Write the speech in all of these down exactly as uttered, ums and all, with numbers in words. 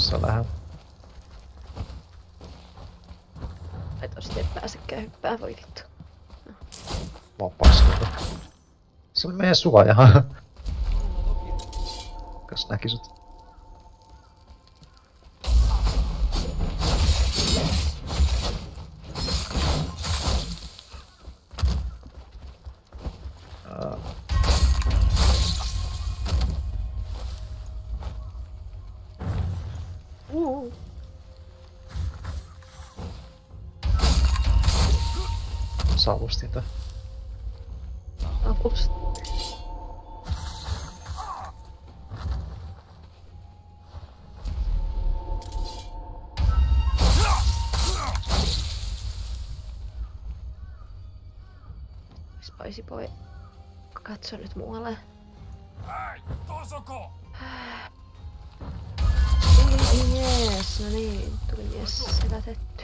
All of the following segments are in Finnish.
tässä lähellä. Ai tosta et pääsekään hyppää, voi vittu. No. Mä oon paskata. Se oli meidän suoja. Kas näki sut. Uh. Savustin tää. Avusti. Spicy boy. Katso nyt muualle. Jees, no niin, tuli mies selätetty.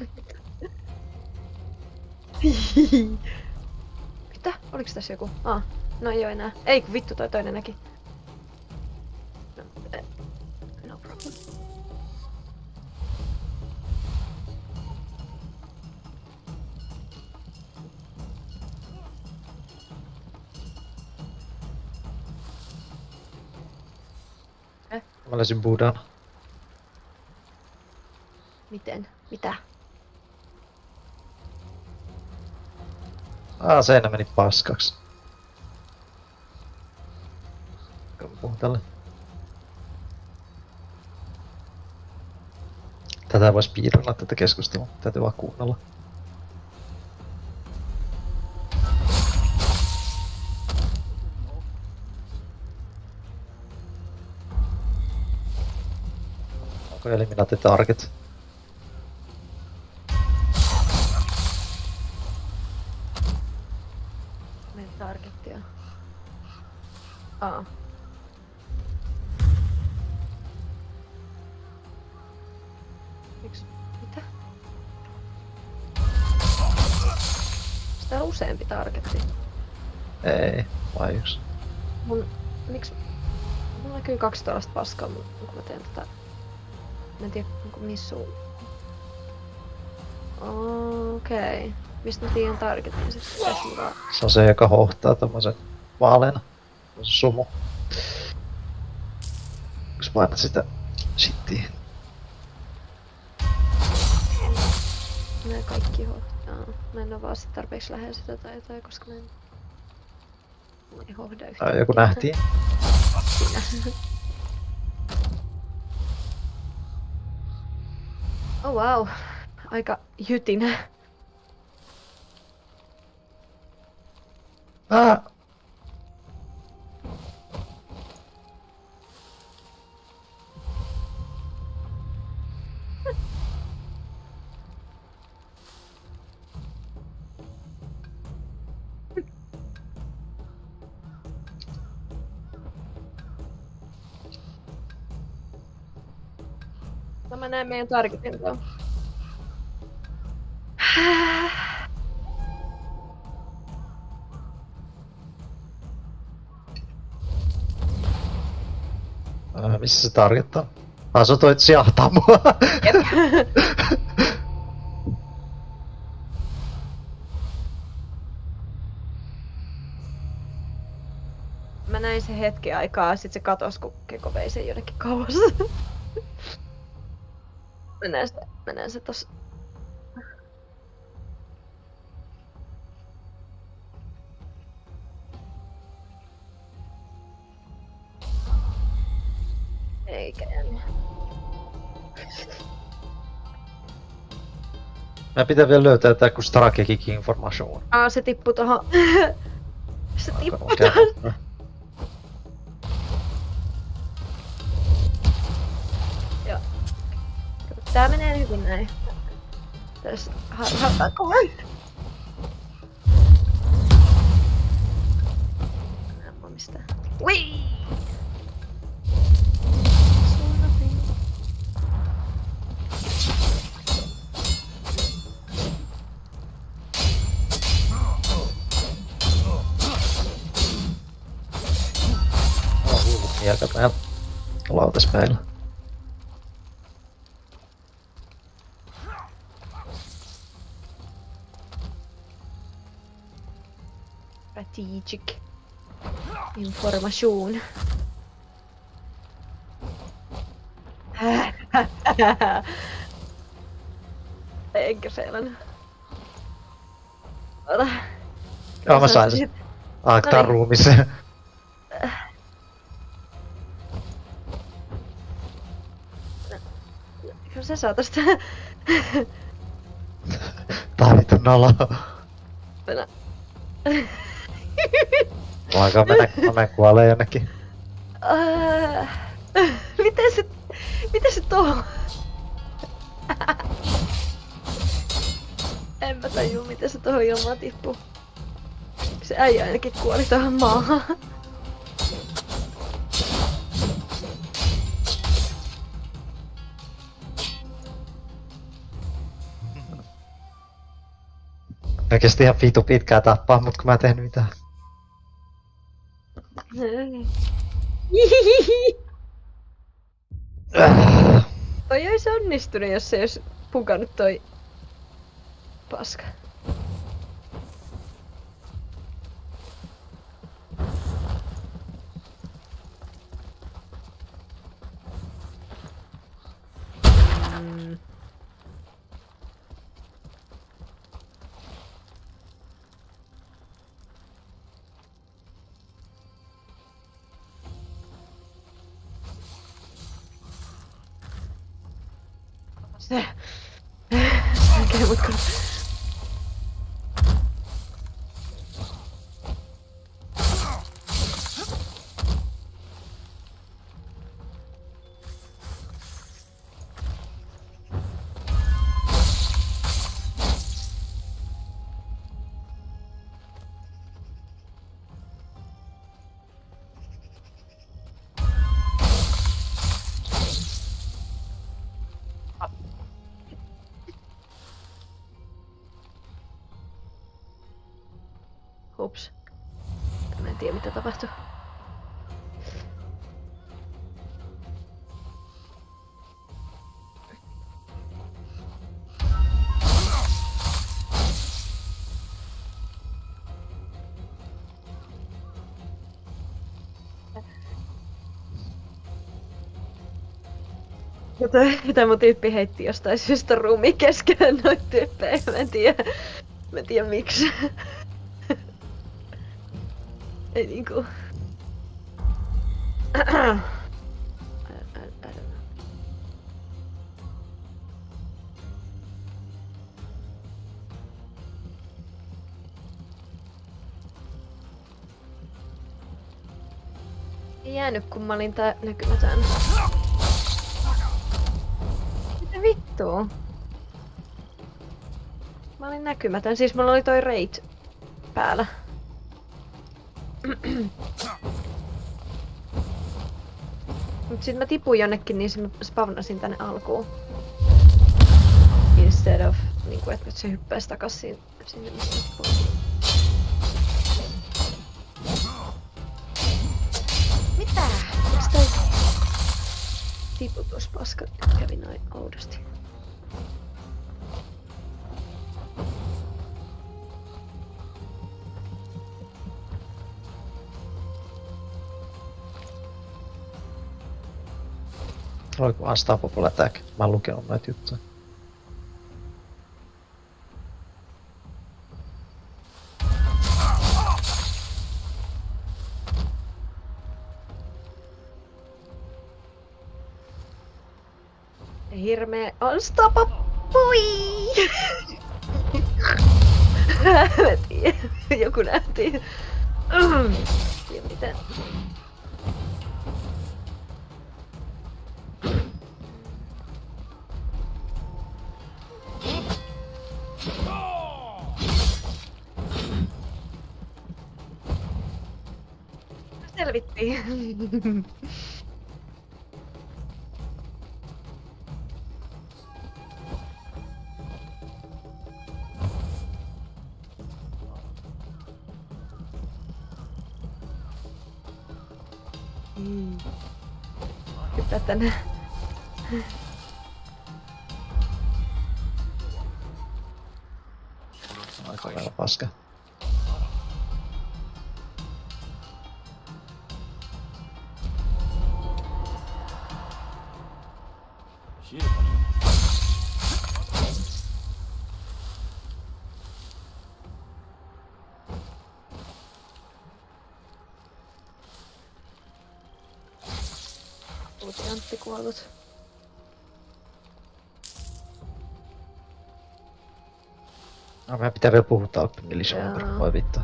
Mitä? Oliks tässä joku? Ah, no ei oo enää. Ei kun vittu toi toinen näki. No, eh, no problem. Eh? Mä löysin Buddhan. Miten? Mitä? Aa, seinä meni paskaksi. Kampuun tälle. Tätä vois piirrellä tätä keskustelua. Täytyy vaan kuunnella. Onko eliminaatti target? Targettia. Aa. Miks? Mitä? Sitä on useampi targetti. Ei, vai yksi. Mun... Miks? Mulla näkyy kaksi tuollaista paskaa, kun mä teen tätä... Mä en tiedä, onko missuu. Okei. Okay. Mistä mä tiedän targetin sit? Se on se, joka hohtaa tommosen vaaleena. Se sumu. Jos painat sitä shittiä. Nää kaikki hohtaa. Mä en oo vaan sit tarpeeksi lähellä sitä tai jotain, koska mä en... Mä en hohda yhtään. Ai, joku nähtiin. Siinä. Oh wow. Aika jytinä. Ah! No mä näen meidän targetin tuon. Äh, missä se targettaa? Ah, sä toit sjahtaa mua. Mä näin sen hetken aikaa, sit se katos, kun Keko vei sen jonnekin kauas. Mä näen sitä, mä näen se tossa. Eikä jäänyt. Mä pitää vielä löytää tää kun strategic information. Aa, se tippuu tohon. Se tippuu tohon. Joo. Tää menee hyvin näin. Tässä harhataan kohan. Mä mistään. Ui! Miekat näillä lautaspäillä. Strategic information. Enkö sellainen? Ota. Joo, mä sain sen. Aaktaan ruumissa. Kyllä sä saa tosta. Tää on vittu nolo. Mennä. Voinko mennä, kun mä kuolee jonnekin? Uh, miten se... Miten se tohon? En mä tajuu, miten se tohon ilmaan tippuu. Se äijä ainakin kuoli tohon maahan. Mä kesti ihan vitu pitkää tappaa, mut kun mä en tehnyt mitään. Toi ois onnistunut, jos se ois pukannut toi paska. Mm. Se. Okei, mut kun... Ups. Mä en tiedä mitä tapahtui. Mitä mun tyyppi heitti jostain syystä ruumiin keskellä noita tyyppejä. Mä en tiedä. Mä en tiedä miksi. Ei niinku... I, I, I don't know. Ei jäänyt kun mä olin tää näkymätön. Mitä vittua? Mä olin näkymätön, siis mulla oli toi raid päällä. Mut sit mä tipuin jonnekin, niin mä spavnasin tänne alkuun. Instead of niinku, että se hyppäis takas sinne, sinne missä tipuin. Mitä? Miks toi tiputuspaska kävi noin oudosti? Oliko Unstoppable Attack? Mä oon lukenut noita juttuja. Hirmee Unstoppable! Mä tiedän, joku nähtiin. Ja mitä? Selvittiin. Mm. Hyppää tänne. Aika lailla paska. Antti kuollut. No meidän pitää vielä puhuttaa oppimillisumber, Joo. voi vittu.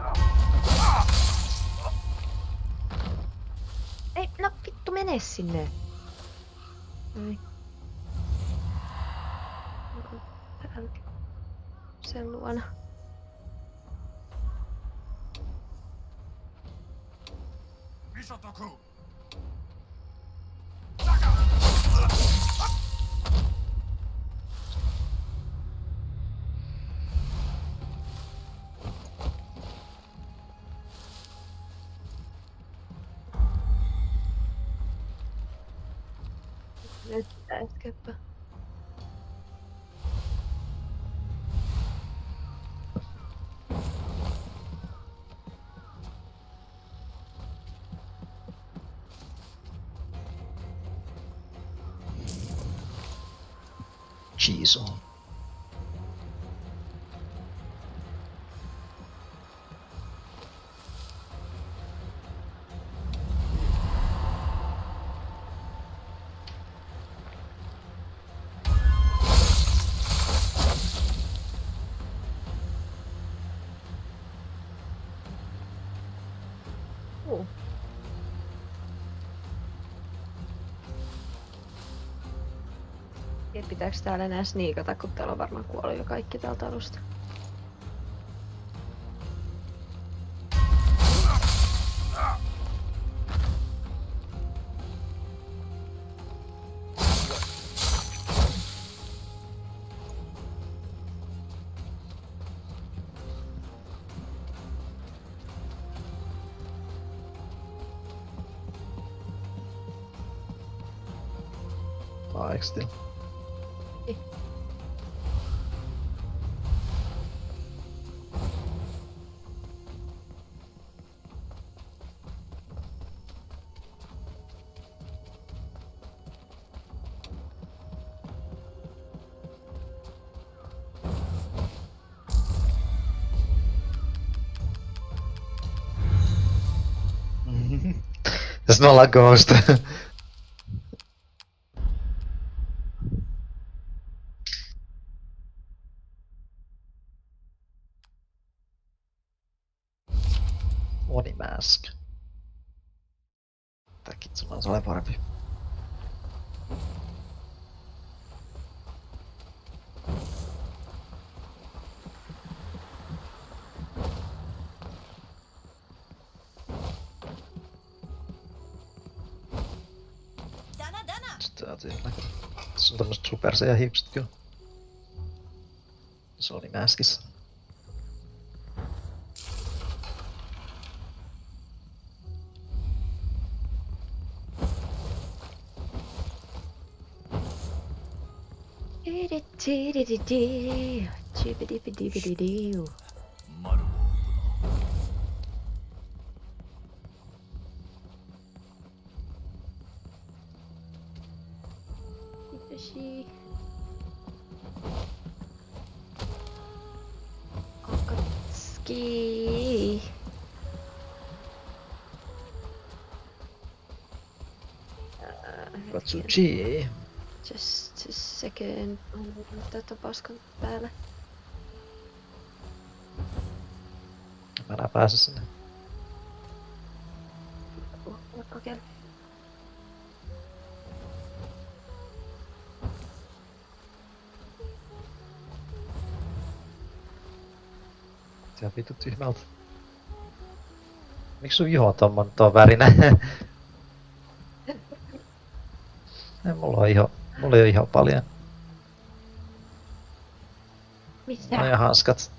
Ei, no vittu mene sinne. Noin. Täällä. Sen luona. Misotoku! Nyt pitää eskeppä. Cheese on. Uh. Ja pitääks täällä enää sniikata, kun täällä on varmaan kuollut jo kaikki täältä alusta. Ah, still. Ei. Tässä me ollaan ghost. Unimask. Tää kitsumaan se ole parempi. Sitten on siellä. Tässä on tämmöset superseja hiukset kyllä. Se oli Maskissa. Chibidibidibidibidoo. Yoshi. Akatsuki. Katsuchi. Just a second. On tätä paskan päällä. Mä enää pääse sinne. Kokeile. Se on vittu tyhmältä. Miks sun iho on tommon tuon värinen? Ei mulla oo iho. Mulla ei oo iho paljon. Mitä? No ja hanskat.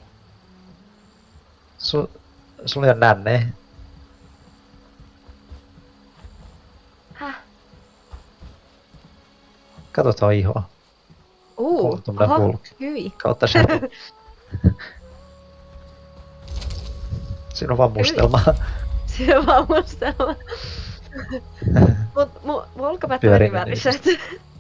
Su, sulla ei oo nänne. Häh? Kato tuo iho. Uu, Tommonen oho, hulk. hyi. Kautta sen. Siinä on vaan mustelmaa. Se on vaan mustella. Mut mu, mun olkapäät Pyörii meni väriset.